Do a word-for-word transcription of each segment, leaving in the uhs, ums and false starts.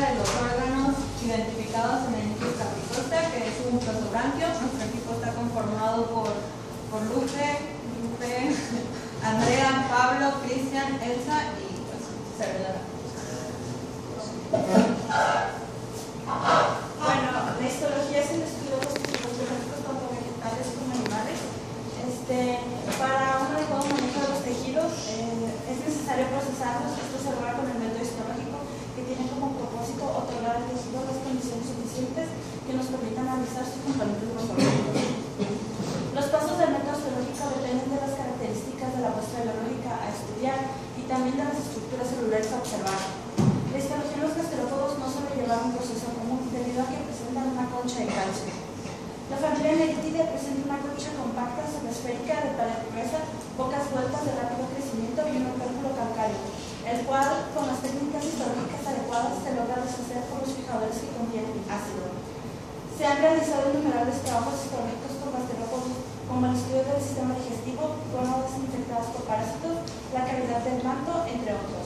de los órganos identificados en el Ictus capricosta, que es un prosobranquio. Nuestro equipo está conformado por, por Lupe, Lupe, Andrea, Pablo, Cristian, Elsa y pues servidora. Bueno, la histología es el estudio de los tejidos biológicos tanto vegetales como animales. Este, para un adecuado manejo de los tejidos eh, es necesario procesarlos. Esto se logra con el método histológico, que tiene como propósito otorgar al tejido las condiciones suficientes que nos permitan analizar sus componentes morfológicos. Los pasos del método histológico dependen de las características de la muestra biológica a estudiar y también de las estructuras celulares a observar. La histología en los gasterópodos no suele llevar un proceso común debido a que presentan una concha de calcio. La familia Neritide presenta una concha compacta, subesférica, de pared gruesa, pocas vueltas, de rápido crecimiento y un opérculo calcáreo, el cual, con las técnicas histológicas adecuadas, se logra deshacer por los fijadores que contienen ácido. Se han realizado innumerables trabajos histológicos con gasterópodos, como el estudio del sistema digestivo, gónadas infectadas por parásitos, la cavidad del manto, entre otros.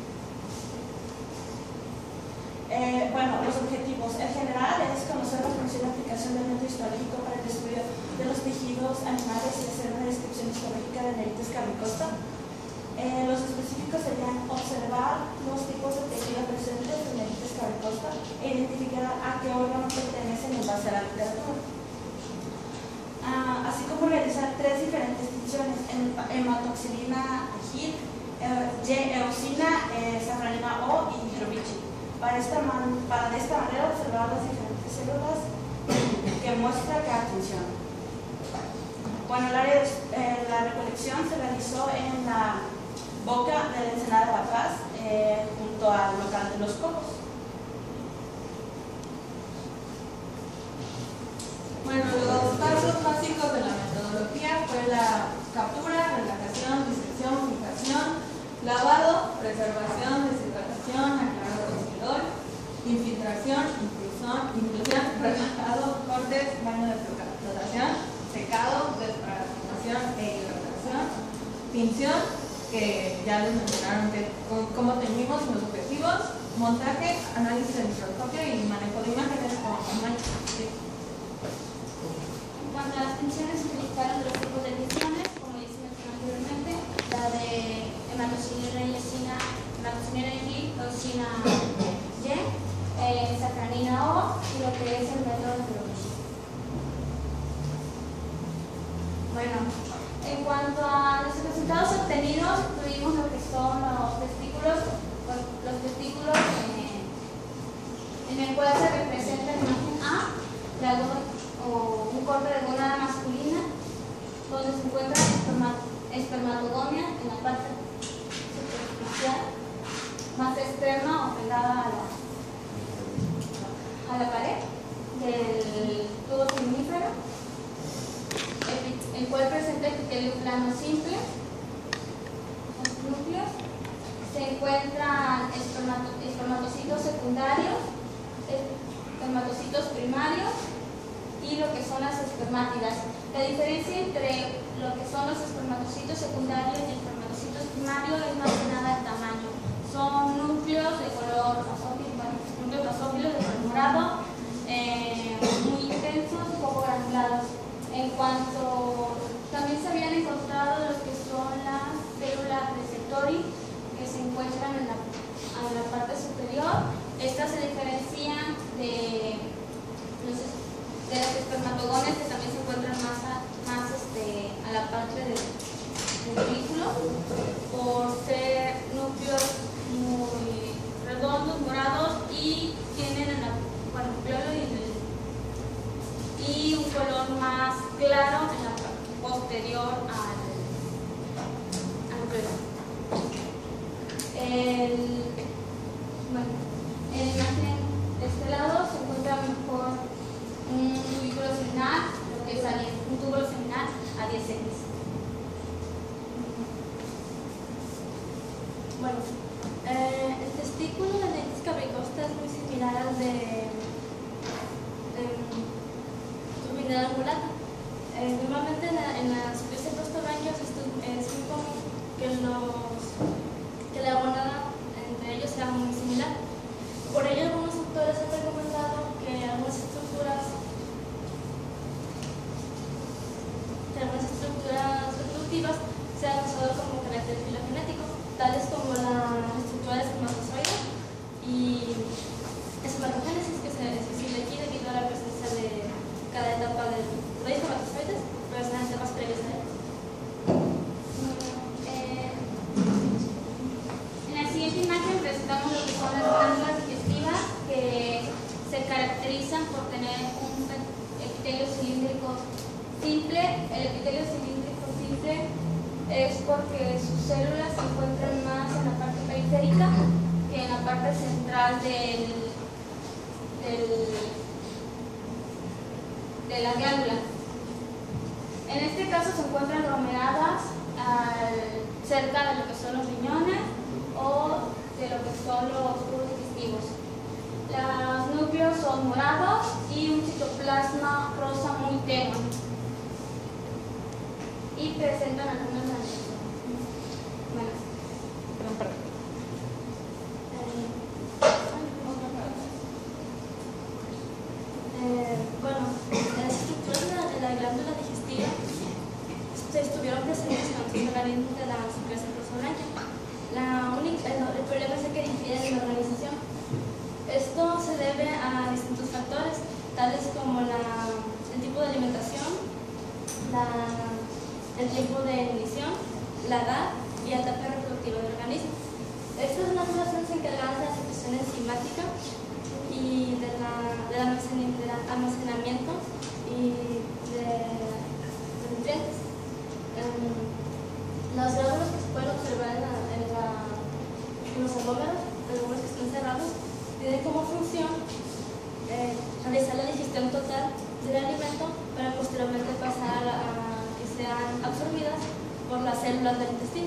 Eh, bueno, los objetivos. En general es conocer la función y aplicación del método histológico para el estudio de los tejidos animales y hacer una descripción histológica de Neritis capricosta. Eh, los específicos serían observar los tipos de tejido presentes en Neritis capricosta e identificar a qué órgano pertenecen en base a la literatura. Ah, así como realizar tres diferentes distinciones: hematoxilina G, Y-eosina, eh, safranina O y hidrobichi. Para, esta man, para de esta manera observar las diferentes células que muestra cada función. Bueno, el área de, eh, la recolección se realizó en la boca de la Ensenada de La Paz, eh, junto al local de los Cocos. Bueno, los pasos básicos de la metodología fue la captura, relajación, disección, fijación, lavado, preservación, deshidratación, aclarado de color, infiltración, inclusión, inclusión, relajado, cortes, baño de flotación, secado, desparasitación e hidratación, tinción, que ya les mencionaron que, cómo teñimos los objetivos, montaje, análisis de microscopio y manejo de imágenes con tamaño. Sí. En cuanto a las tinciones, se utilizaron dos tipos de tinciones, como ya se mencionó anteriormente, la de hematoxilina y eosina, hematoxilina y eosina Y, eh, safranina O y lo que es el método de Hidrobichi. Bueno, en cuanto a los resultados obtenidos, tuvimos lo que son los testículos, los testículos eh, en el cual se representa la imagen A, la o un corte de gónada masculina, donde se encuentra espermatodomia en la parte superficial, más externa o pegada a la, a la pared del tubo seminífero, el cual presenta epitelio plano simple, los núcleos. Se encuentran espermato, espermatocitos secundarios, espermatocitos primarios y lo que son las espermátidas. La diferencia entre lo que son los espermatocitos secundarios y espermatocitos primarios es más que nada el tamaño. Son núcleos de color basófilo, bueno, núcleos basófilos de color morado, eh, muy intensos y poco granulados. En cuanto, también se habían encontrado los que son las células receptori, que se encuentran en la, en la parte superior. Estas se diferencian de los de los espermatogones, que también se encuentran más a, más este, a la parte del, del vehículo, por ser núcleos muy redondos, morados, y tienen en la, bueno, y, y un color más claro en la parte posterior al, al núcleo. El, bueno, en la imagen de este lado se encuentra mejor un tubículo seminal, lo que es un túbulo seminal a diez equis. Bueno, eh, el testículo de Neritis capricosta es muy similar al de turbinidad angulata. Eh, normalmente en, la, en las especies prostobranquios es muy común que, los, que la gónada entre ellos sea muy similar. Por ello, algunos por tener un epitelio cilíndrico simple. El epitelio cilíndrico simple es porque sus células se encuentran más en la parte periférica que en la parte central del, del, de la glándula. En este caso se encuentran aglomeradas al, cerca de lo que son los riñones o de lo que son los tubos digestivos. Los núcleos son morados y un citoplasma rosa muy tenue y presentan algunas manifestaciones. Bueno, eh, bueno, las estructuras de la, de la glándula digestiva se estuvieron presentes en los organismos de la supresión blanca. La única, el, el problema es el que difiere en la organización. Esto se debe a distintos factores, tales como la, el tipo de alimentación, la, el tiempo de ignición, la edad y la etapa reproductiva del organismo. Estas son las relaciones encargadas de la secreción enzimática y de la, del almacenamiento, de almacenamiento y de, de nutrientes. Um, las glándulas que se pueden observar en, la, en, la, en los alómeros, los alómeros que están cerrados, tienen como función eh, realizar la digestión total del alimento para posteriormente pasar a, a que sean absorbidas por las células del intestino.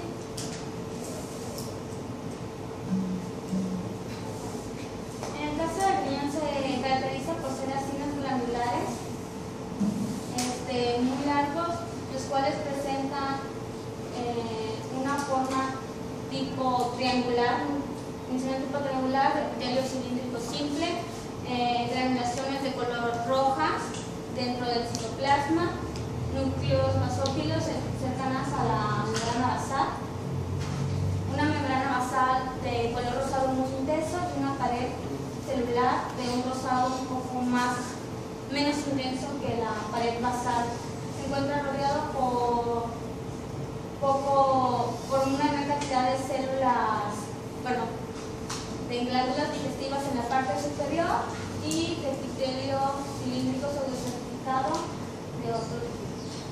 En el caso del riñón se caracteriza por ser acinos glandulares este, muy largos, los cuales presentan eh, una forma tipo triangular, un tipo triangular, epitelio cilíndrico simple, eh, granulaciones de color rojas dentro del citoplasma, núcleos basófilos cercanas a la membrana basal, una membrana basal de color rosado muy intenso y una pared celular de un rosado un poco más, menos intenso que la pared basal. Se encuentra rodeado por, poco, por una gran cantidad de células, perdón, de glándulas digestivas en la parte superior y de epitelio cilíndrico pseudocertificado de otro tipo.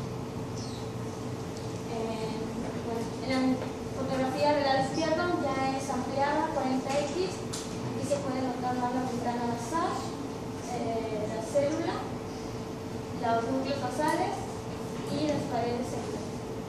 Eh, bueno, en la fotografía del lado izquierdo ya es ampliada cuarenta equis. Aquí se puede notar más la membrana basal, eh, la célula, los núcleos basales y las paredes celulares.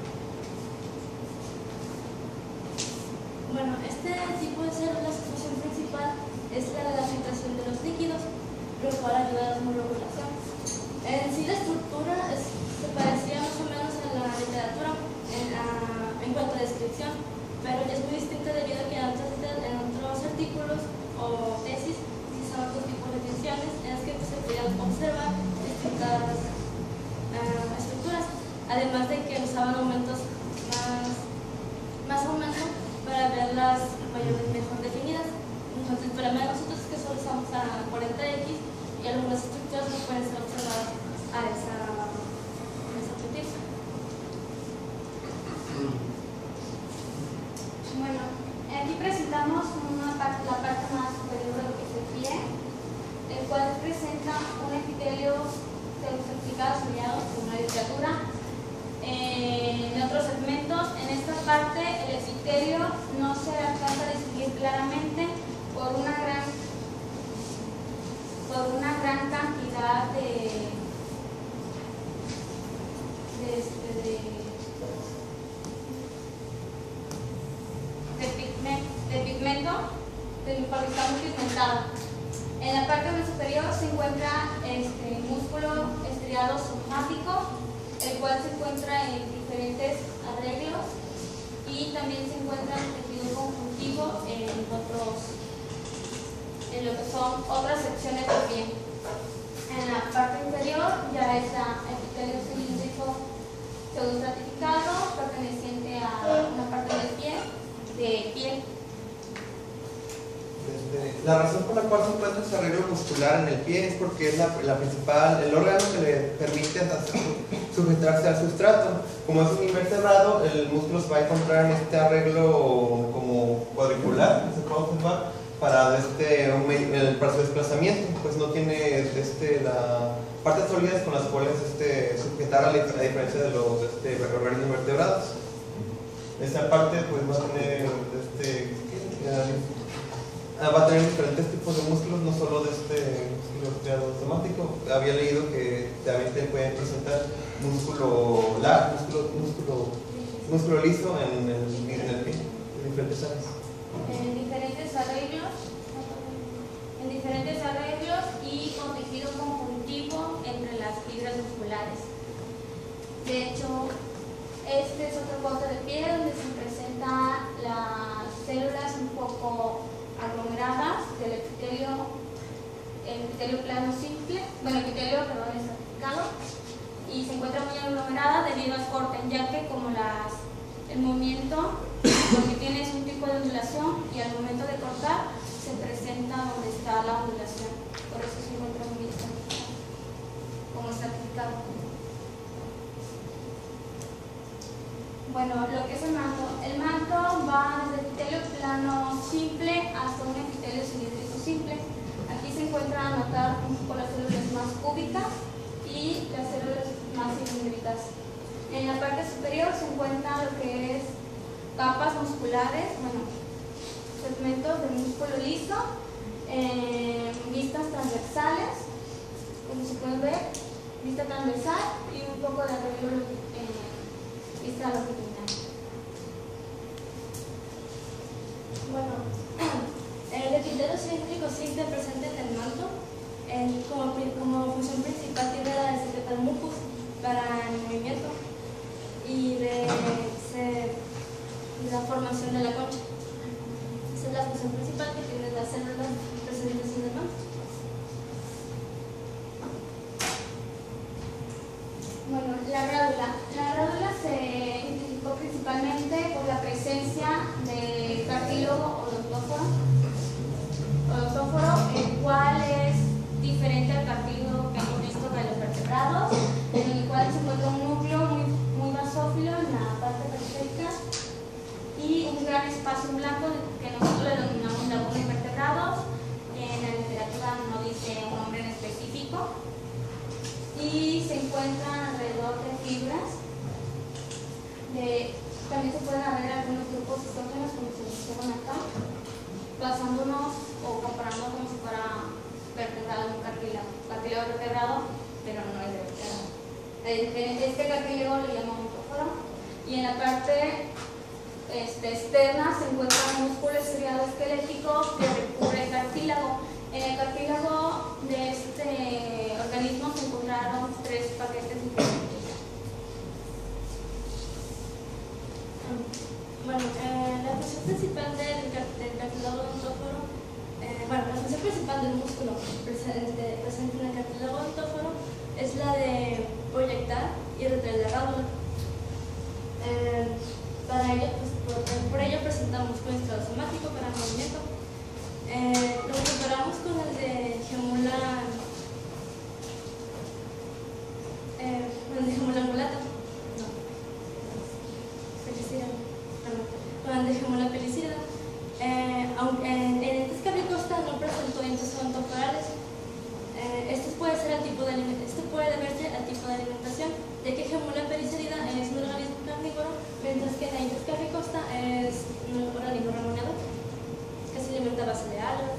Bueno, este tipo de células, su función principal es la de la filtración de los líquidos, lo cual ayuda a la osmoregulación. En sí la estructura es, se parecía más o menos a la literatura en, la, en cuanto a descripción, pero ya es muy distinta debido a que en otros, en otros artículos o tesis sí son otros tipos de tensiones en las que se podían observar distintas uh, estructuras, además de que usaban aumentos más, más aumentos para verlas mejor definidas. Entonces, el problema de nosotros es que solo usamos a cuarenta equis y algunas estructuras no pueden ser observadas a esa, a esa petición. Bueno, aquí presentamos una parte, la parte más superior de lo que es el pie, el cual presenta un epitelio pseudocertificado sellado con una literatura. Eh, en otros segmentos, en esta parte el epitelio no se alcanza a distinguir claramente por una gran por una gran cantidad de de, este, de, de, pigmento, de pigmento de, porque está muy pigmentado. En la parte más superior se encuentra este músculo estriado somático, el cual se encuentra en diferentes arreglos y también se encuentra el tejido conjuntivo en otros, en lo que son otras secciones del pie. En la parte inferior ya es el epitelio cilíndrico pseudoestratificado perteneciente a una parte del pie de piel. La razón por la cual se encuentra ese arreglo muscular en el pie es porque es la, la principal, el órgano que le permite sujetarse al sustrato. Como es un invertebrado, el músculo se va a encontrar en este arreglo como cuadricular, que se puede observar, para, este, para su desplazamiento, pues no tiene este, la partes sólidas con las cuales este, sujetar a la diferencia de los este, organismos vertebrados. Esta parte pues va a tener este, va a tener diferentes tipos de músculos, no solo de este músculo esteatosomático. Había leído que también te pueden presentar músculo largo, músculo, músculo, músculo liso en el, en el pie, en diferentes áreas. En diferentes arreglos, en diferentes arreglos y con tejido conjuntivo entre las fibras musculares. De hecho, este es otro corte de pie donde se presentan las células un poco aglomeradas del epitelio, el epitelio plano simple, bueno, el epitelio, perdón, estratificado, y se encuentra muy aglomerada debido al corte, ya que como las, el movimiento, lo que tiene es un tipo de ondulación y al momento de cortar se presenta donde está la ondulación, por eso se encuentra muy estratificado, como estratificado. Bueno, lo que es el manto. El manto va desde el epitelio plano simple hasta un epitelio cilíndrico simple. Aquí se encuentran anotar un poco las células más cúbicas y las células más cilíndricas. En la parte superior se encuentra lo que es capas musculares, bueno, segmentos de músculo liso, eh, vistas transversales, como se puede ver, vista transversal y un poco de arreglo eh, vista longitudinal. Bueno, el epitelio cilíndrico simple presente en el manto, el, como, como función principal tiene la de secretar mucus para el movimiento y de, de la formación de la concha. Esa es la función principal que tienen las células presentes en el manto. Bueno, la rádula. La rádula se identificó principalmente por la presencia de cartílago odontóforo, odontóforo, el cual es diferente al cartílago que hemos visto de los vertebrados, en el cual se encuentra un núcleo muy, muy basófilo en la parte periférica y un gran espacio en blanco que nosotros le denominamos laguna de vertebrados. En la literatura no dice un nombre en específico. Y se encuentran alrededor de fibras. De, también se pueden ver algunos grupos isógenos como se mencionan acá, basándonos o comparando como si fuera vertebrado un cartílago, cartílago vertebrado, pero no es de vertebrado. Este cartílago lo llamamos ontóforo y en la parte este, externa se encuentra un músculo estriado esquelético que recubre el cartílago. En el cartílago de este organismo se encontraron tres paquetes diferentes. Bueno, eh, la función principal del, del cartílago odontóforo, eh, bueno, la función principal del músculo presente, presente en el cartílago odontóforo es la de proyectar y retraer la rádula. Eh, para ello, pues, por, por ello presenta músculo esteatosomático para el movimiento. Eh, lo comparamos con el de Gemula, eh, el de Gemula angulata, no, pelicida, perdón, con el de Gemula pelicida. Eh, aunque en el Tescavicosta no presentó dientes odontoforales, eh, esto puede ser el tipo de esto puede deberse al tipo de alimentación, ya que Gemula pelicida es un organismo carnívoro, mientras que el Tescavicosta es un organismo ramoneador que se alimenta a base de algas.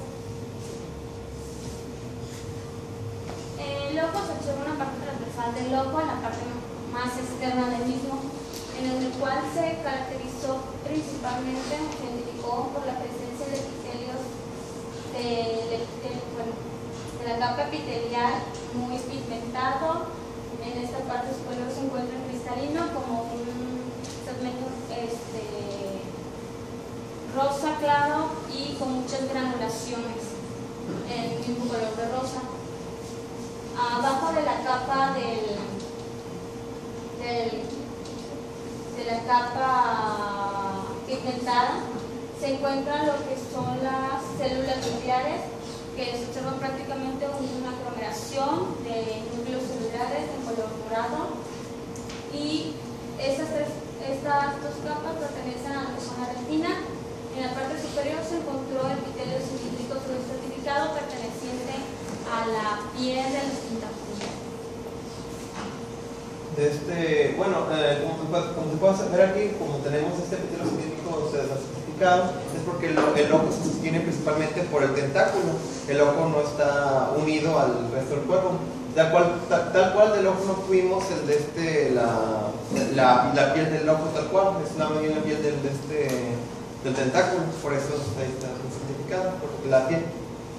El ojo se observa una parte transversal del ojo en la parte más externa del mismo, en el cual se caracterizó principalmente, se identificó por la presencia de epitelios de, de, de, bueno, de la capa epitelial muy pigmentado. En esta parte superior se encuentra cristalino como un segmento este, rosa claro y con muchas granulaciones en el mismo color de rosa. Abajo de la capa del, del, de la capa pigmentada se encuentran lo que son las células nucleares, que se observa prácticamente una aglomeración de núcleos celulares en color morado, y esas tres, estas dos capas pertenecen a la zona retina, En la parte superior se encontró el epitelio cilíndrico estratificado perteneciente a la piel de los tentáculos. Este, bueno, eh, como, se puede, como se puede ver aquí, como tenemos este epitelio cilíndrico estratificado, es porque el, el ojo se sostiene principalmente por el tentáculo. El ojo no está unido al resto del cuerpo. Tal cual, tal, tal cual del ojo no tuvimos el de este, la, la, la piel del ojo tal cual, es la, la piel del, de este, del tentáculo, por eso está, está certificado, porque la piel.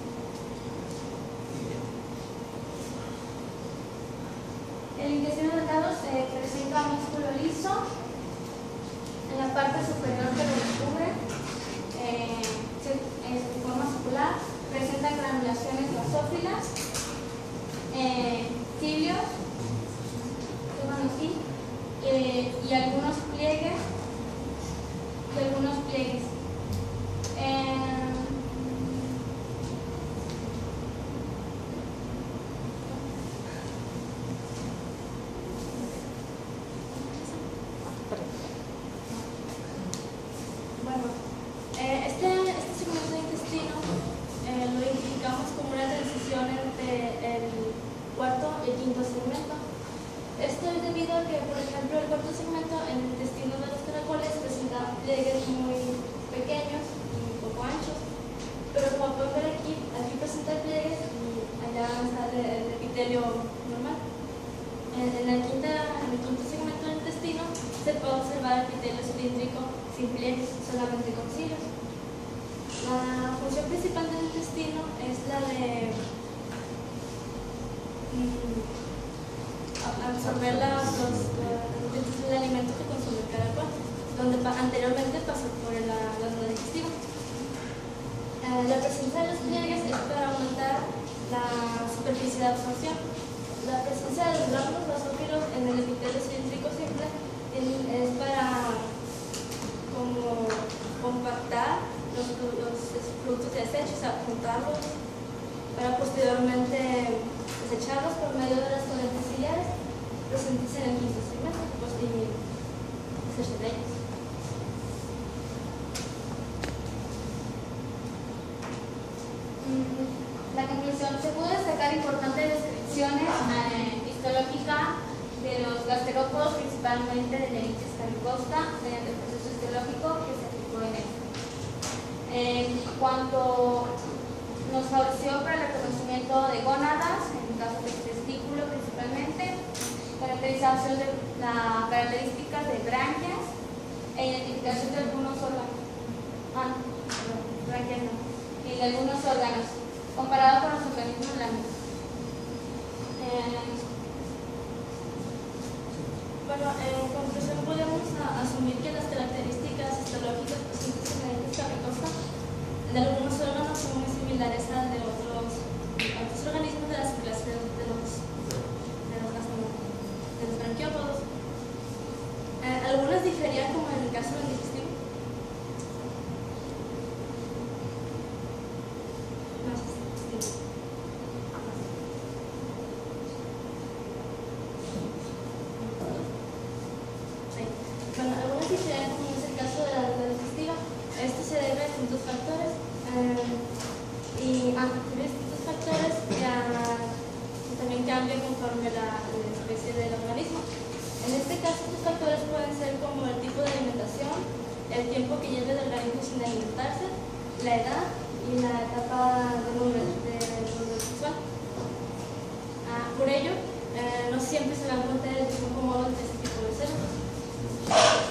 El intestino delgado se presenta músculo liso en la parte superior que lo descubre, eh, se, es de forma circular, presenta granulaciones basófilas, eh, cilios, que van así, eh, y algunos pliegues, y algunos pliegues. Eh, Bueno, eh, este, este segmento de intestino eh, lo identificamos como una transición entre el cuarto y el quinto segmento. Esto es debido a que, por ejemplo, el cuarto segmento en el intestino de los caracoles presenta pliegues muy pequeños y un poco anchos, pero como pueden ver aquí, aquí presenta pliegues y allá está el, el epitelio normal. En, en, el quinta, en el quinto segmento del intestino se puede observar el epitelio cilíndrico sin pliegues, solamente con cilios. La función principal del intestino es la de mm, absorber los, los, los, el alimento que consume el caracol, donde anteriormente pasó por la glándula digestiva. Eh, la presencia de los pliegues es para aumentar la superficie de absorción. La presencia de los gránulos basófilos en el epitelio cilíndrico simple es para como compactar los, los productos de desecho, o sea, juntarlos para posteriormente desecharlos por medio de las corrientes ciliares presentes en el quinto segmento pues, y desechar de ellos. La conclusión: se pudo destacar importantes descripciones eh, histológicas de los gasterópodos, principalmente de Nerichia scabicosta, mediante el proceso histológico que se aplicó en él. En cuanto nos favoreció para el reconocimiento de gónadas, en caso de testículo principalmente, caracterización de las características de branquias e identificación de algunos órganos. Ah, perdón, branquias no. Y de algunos órganos, comparado con los organismos láminas. Eh, bueno, en conclusión podemos a, asumir que las características histológicas presentes en la Nerichia scabicosta de algunos órganos son muy similares al de otros, otros organismos de la circulación de los, de los, de los branquiópodos. Eh, algunas diferían, como en el caso del digestivo. No sé si Bueno, algunas diferencias, como es el caso de la, de la digestiva, esto se debe a distintos factores eh, y a distintos factores que, a, que también cambian conforme la, la especie del organismo. En este caso, estos factores pueden ser como el tipo de alimentación, el tiempo que lleva el organismo sin alimentarse, la edad y la etapa de desarrollo sexual. Ah, por ello, eh, no siempre se va a encontrar el mismo modo de este tipo de células.